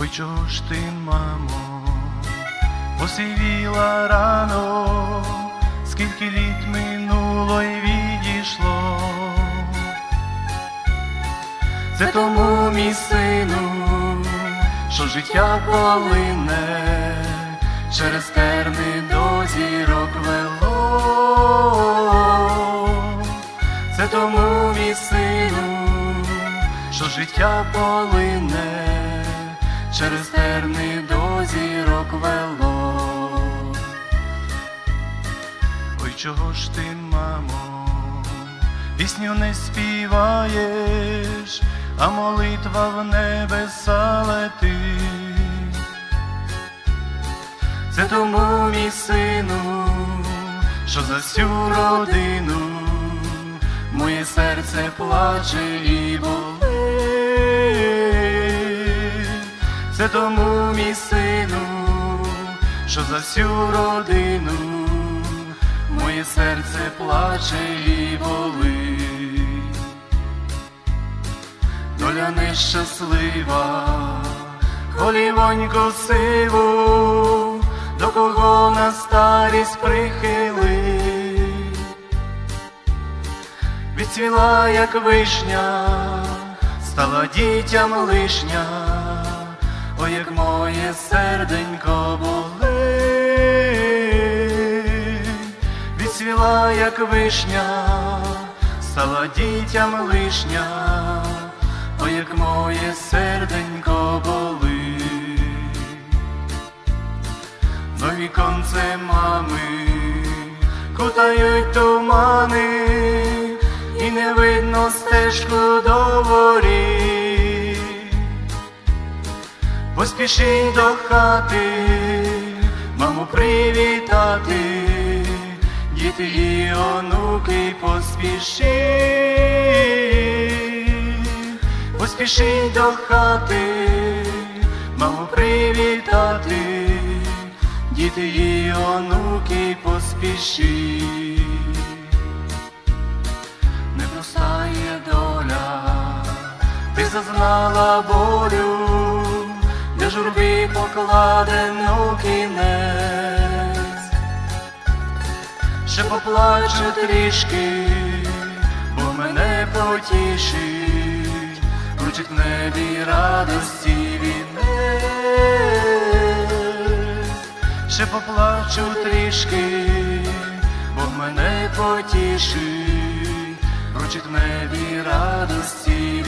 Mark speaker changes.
Speaker 1: чого ж ти, мамо, посивіла рано, скільки літ минуло й відійшло. Це тому, мій сину, що життя полине, через терни до зірок вело. Це тому, мій сину, що життя полине, через терни до зірок вело. Ой, чого ж ти, мамо, пісню не співаєш, а молитва в небеса летить? Це тому, мій сину, що за всю родину моє серце плаче і болить. Це тому, мій сину, що за всю родину моє серце плаче і болить. Доля нещаслива, голівонько сиву, до кого на старість прихилить. Відцвіла, як вишня, стала дітям лишня, ой, як моє серденько болить. Відцвіла, як вишня, стала дітям лишня, ой, як моє серденько болить. За віконце мами кутають тумани, і не видно стежку до воріт. Поспішіть до хати, маму привітати, діти і онуки, поспішіть. Поспішіть до хати, маму привітати, діти і онуки, поспішіть. Непроста є доля, ти зазнала болю, де журби покладено кінець. Ще поплачу трішки, бо мене потішить, вручить в небі радості вінець. Ще поплачу трішки, бо мене потішить, вручить в небі радості